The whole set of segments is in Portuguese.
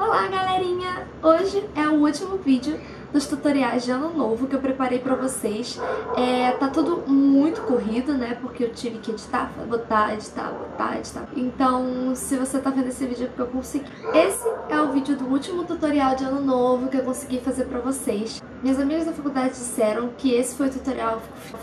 Olá galerinha! Hoje é o último vídeo dos tutoriais de ano novo que eu preparei pra vocês. Tá tudo muito corrido, né? Porque eu tive que editar, botar. Então, se você tá vendo esse vídeo é porque eu consegui. Esse é o vídeo do último tutorial de ano novo que eu consegui fazer pra vocês. Minhas amigas da faculdade disseram que esse foi o tutorial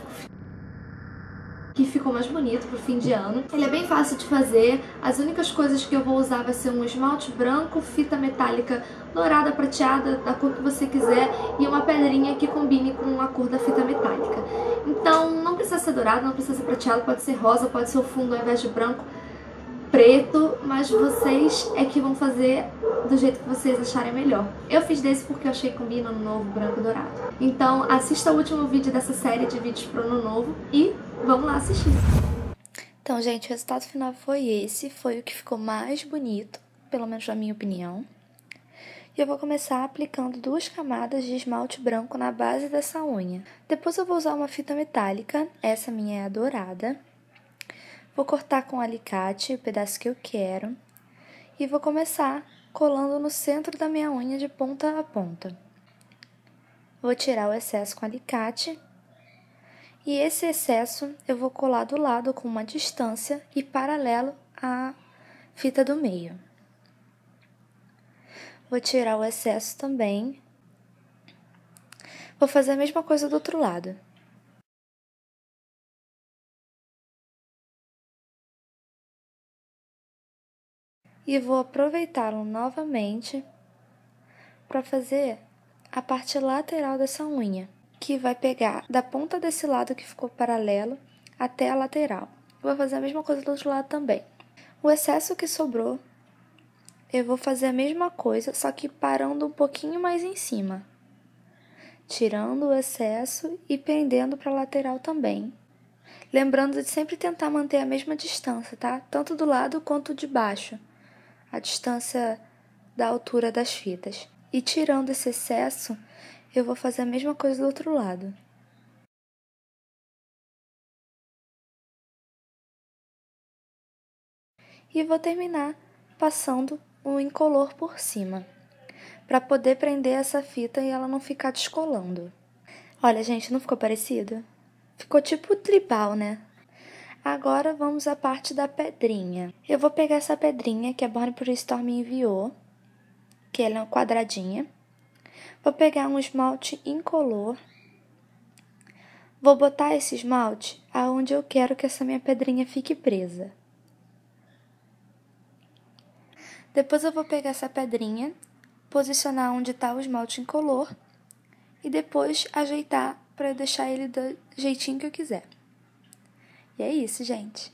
que ficou mais bonito pro fim de ano. Ele é bem fácil de fazer, as únicas coisas que eu vou usar vai ser um esmalte branco, fita metálica dourada, prateada, da cor que você quiser, e uma pedrinha que combine com a cor da fita metálica. Então não precisa ser dourado, não precisa ser prateado, pode ser rosa, pode ser o fundo ao invés de branco, preto, mas vocês é que vão fazer do jeito que vocês acharem melhor. Eu fiz desse porque eu achei que combina no novo branco e dourado. Então assista o último vídeo dessa série de vídeos pro ano novo e vamos lá assistir. Então, gente, o resultado final foi esse. Foi o que ficou mais bonito, pelo menos na minha opinião. E eu vou começar aplicando 2 camadas de esmalte branco na base dessa unha. Depois eu vou usar uma fita metálica, essa minha é a dourada. Vou cortar com o alicate o pedaço que eu quero. E vou começar colando no centro da minha unha de ponta a ponta. Vou tirar o excesso com o alicate. E esse excesso eu vou colar do lado com uma distância e paralelo à fita do meio. Vou tirar o excesso também. Vou fazer a mesma coisa do outro lado. E vou aproveitá-lo novamente para fazer a parte lateral dessa unha, que vai pegar da ponta desse lado que ficou paralelo até a lateral. Vou fazer a mesma coisa do outro lado também. O excesso que sobrou, eu vou fazer a mesma coisa, só que parando um pouquinho mais em cima. Tirando o excesso e prendendo para a lateral também. Lembrando de sempre tentar manter a mesma distância, tá? Tanto do lado quanto de baixo. A distância da altura das fitas. E tirando esse excesso, eu vou fazer a mesma coisa do outro lado. E vou terminar passando um incolor por cima, para poder prender essa fita e ela não ficar descolando. Olha, gente, não ficou parecido? Ficou tipo tribal, né? Agora vamos à parte da pedrinha. Eu vou pegar essa pedrinha que a Born Storm me enviou, que ela é quadradinha. Vou pegar um esmalte incolor. Vou botar esse esmalte aonde eu quero que essa minha pedrinha fique presa. Depois eu vou pegar essa pedrinha, posicionar onde está o esmalte incolor e depois ajeitar para eu deixar ele do jeitinho que eu quiser. E é isso, gente.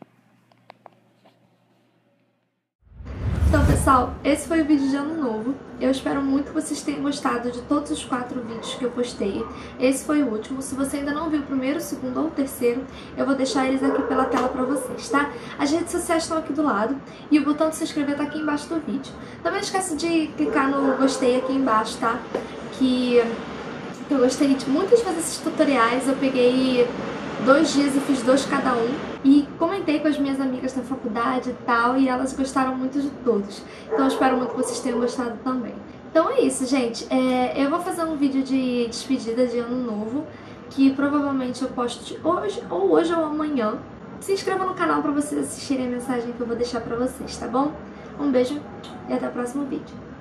Então, pessoal, esse foi o vídeo de ano novo. Eu espero muito que vocês tenham gostado de todos os 4 vídeos que eu postei. Esse foi o último. Se você ainda não viu o primeiro, o segundo ou o terceiro, eu vou deixar eles aqui pela tela pra vocês, tá? As redes sociais estão aqui do lado e o botão de se inscrever tá aqui embaixo do vídeo. Também não esquece de clicar no gostei aqui embaixo, tá? Que eu gostei de muitas vezes desses tutoriais. Eu peguei 2 dias e fiz 2 cada um. E comentei com as minhas amigas da faculdade e tal, e elas gostaram muito de todos. Então eu espero muito que vocês tenham gostado também. Então é isso, gente. Eu vou fazer um vídeo de despedida de ano novo, que provavelmente eu posto hoje ou amanhã. Se inscreva no canal pra vocês assistirem a mensagem que eu vou deixar pra vocês, tá bom? Um beijo e até o próximo vídeo.